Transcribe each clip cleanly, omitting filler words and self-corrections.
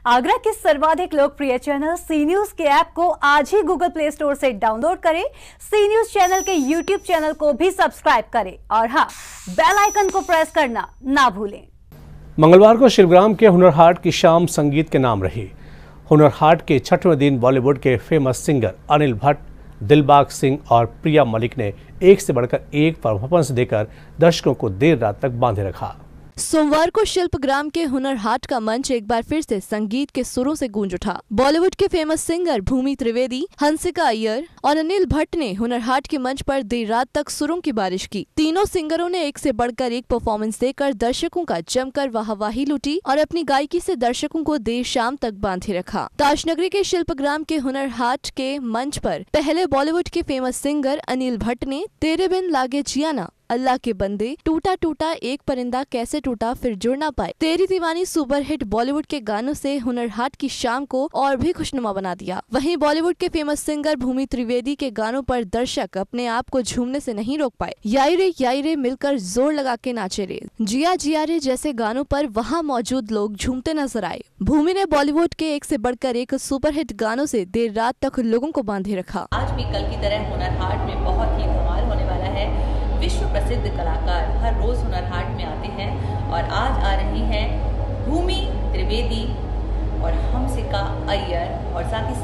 आगरा के सर्वाधिक लोकप्रिय चैनल सी न्यूज के ऐप को आज ही गूगल प्ले स्टोर से डाउनलोड करें। सी न्यूज चैनल के यूट्यूब चैनल को भी सब्सक्राइब करें और हाँ, बेल आइकन को प्रेस करना ना भूलें। मंगलवार को शिवग्राम के हुनर हाट की शाम संगीत के नाम रही। हुनर हाट के 6वें दिन बॉलीवुड के फेमस सिंगर अनिल भट्ट, दिलबाग सिंह और प्रिया मलिक ने एक से बढ़कर एक परफॉर्मेंस देकर दर्शकों को देर रात तक बांधे रखा। सोमवार को शिल्पग्राम के हुनर हाट का मंच एक बार फिर से संगीत के सुरों से गूंज उठा। बॉलीवुड के फेमस सिंगर भूमि त्रिवेदी, हंसिका अय्यर और अनिल भट्ट ने हुनर हाट के मंच पर देर रात तक सुरों की बारिश की। तीनों सिंगरों ने एक से बढ़कर एक परफॉर्मेंस देकर दर्शकों का जमकर वाहवाही लूटी और अपनी गायकी से दर्शकों को देर शाम तक बांधे रखा। ताजनगरी के शिल्पग्राम के हुनर हाट के मंच पर पहले बॉलीवुड के फेमस सिंगर अनिल भट्ट ने तेरे बिन लागे जियाना, अल्लाह के बंदे, टूटा टूटा एक परिंदा कैसे टूटा फिर जुड़ ना पाए, तेरी दीवानी सुपरहिट बॉलीवुड के गानों से हुनर हाट की शाम को और भी खुशनुमा बना दिया। वहीं बॉलीवुड के फेमस सिंगर भूमि त्रिवेदी के गानों पर दर्शक अपने आप को झूमने से नहीं रोक पाए। याई रे मिलकर जोर लगा के नाचे रे, जिया रे जैसे गानों पर वहाँ मौजूद लोग झूमते नजर आए। भूमि ने बॉलीवुड के एक से बढ़कर एक सुपरहिट गानों से देर रात तक लोगों को बांधे रखा। आज भी कल की तरह हुनर हाट में बहुत ही धमाल होने वाला है। विश्व प्रसिद्ध कलाकार हर रोज हुनर हाट में आते हैं और आज आ रही हैं भूमि त्रिवेदी और हंसिका अय्यर और साथ ही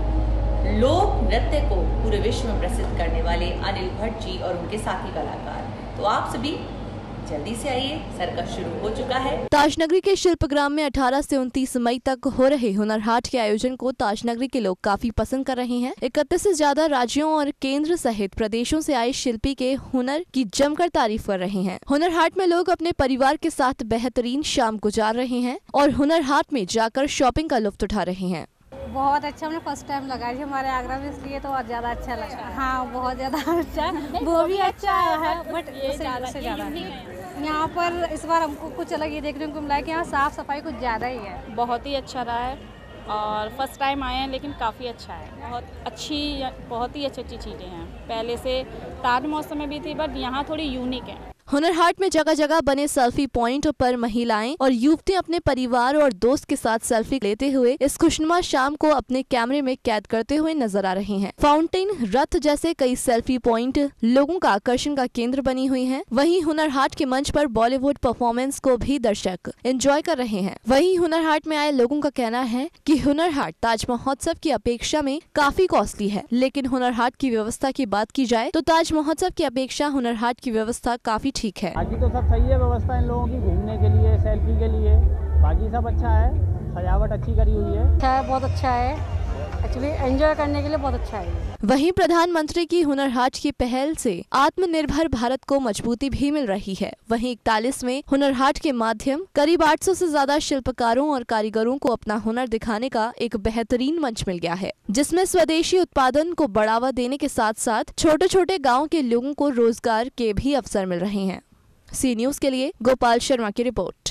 साथ लोक नृत्य को पूरे विश्व में प्रसिद्ध करने वाले अनिल भट्ट जी और उनके साथी कलाकार। तो आप सभी जल्दी से आइए, सर्कस शुरू हो चुका है। ताजनगरी के शिल्पग्राम में 18 से 29 मई तक हो रहे हुनर हाट के आयोजन को ताजनगरी के लोग काफी पसंद कर रहे हैं। 31 से ज्यादा राज्यों और केंद्र सहित प्रदेशों से आए शिल्पी के हुनर की जमकर तारीफ कर रहे हैं। हुनर हाट में लोग अपने परिवार के साथ बेहतरीन शाम गुजार रहे हैं और हुनर हाट में जाकर शॉपिंग का लुत्फ उठा रहे हैं। बहुत अच्छा, हमने फर्स्ट टाइम लगाई थी हमारे आगरा में, इसलिए तो और ज़्यादा अच्छा लगा। हाँ, बहुत ज़्यादा अच्छा, वो भी अच्छा है बट ये ज़्यादा यहाँ पर इस बार हमको कुछ अलग ये देखने को मिला है कि यहाँ साफ़ सफाई कुछ ज़्यादा ही है। बहुत ही अच्छा रहा है और फर्स्ट टाइम आए हैं लेकिन काफ़ी अच्छा है। बहुत ही अच्छी चीज़ें हैं। पहले से ताज मौसम में भी थी बट यहाँ थोड़ी यूनिक है। हुनर हाट में जगह जगह बने सेल्फी पॉइंट पर महिलाएं और युवती अपने परिवार और दोस्त के साथ सेल्फी लेते हुए इस खुशनुमा शाम को अपने कैमरे में कैद करते हुए नजर आ रहे हैं। फाउंटेन, रथ जैसे कई सेल्फी पॉइंट लोगों का आकर्षण का केंद्र बनी हुई हैं। वहीं हुनर हाट के मंच पर बॉलीवुड परफॉर्मेंस को भी दर्शक एंजॉय कर रहे हैं। वहीं हुनर हाट में आए लोगों का कहना है कि हुनर हाट ताज महोत्सव की अपेक्षा में काफी कॉस्टली है, लेकिन हुनर हाट की व्यवस्था की बात की जाए तो ताज महोत्सव की अपेक्षा हुनर हाट की व्यवस्था काफी ठीक है। बाकी तो सब सही है व्यवस्था इन लोगों की, घूमने के लिए, सेल्फी के लिए, बाकी सब अच्छा है। सजावट अच्छी करी हुई है। अच्छा है, बहुत अच्छा है, एक्चुअली एंजॉय करने के लिए बहुत अच्छा है। वहीं प्रधानमंत्री की हुनर हाट की पहल से आत्मनिर्भर भारत को मजबूती भी मिल रही है। वहीं 41वें हुनर हाट के माध्यम करीब 800 से ज्यादा शिल्पकारों और कारीगरों को अपना हुनर दिखाने का एक बेहतरीन मंच मिल गया है, जिसमें स्वदेशी उत्पादन को बढ़ावा देने के साथ साथ छोटे छोटे गाँव के लोगों को रोजगार के भी अवसर मिल रहे हैं। सी न्यूज के लिए गोपाल शर्मा की रिपोर्ट।